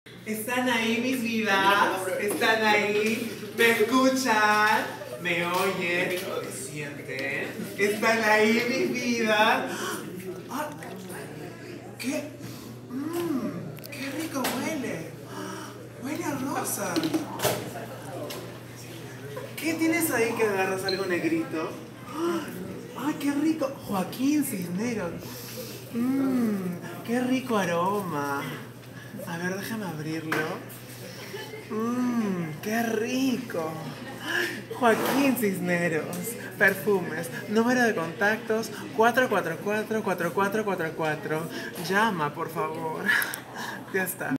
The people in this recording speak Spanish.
¿Están ahí mis vidas? ¿Están ahí? ¿Me escuchan? ¿Me oyen? ¿Me sienten? ¿Están ahí mis vidas? ¡Ah! ¿Qué? ¡Qué rico huele! Huele a rosa. ¿Qué tienes ahí que agarras algo negrito? ¡Ay, qué rico! Joaquín Cisneros. ¡Qué rico aroma! A ver, déjame abrirlo. ¡Qué rico! Joaquín Cisneros. Perfumes. Número de contactos 444-4444. Llama, por favor. Ya está.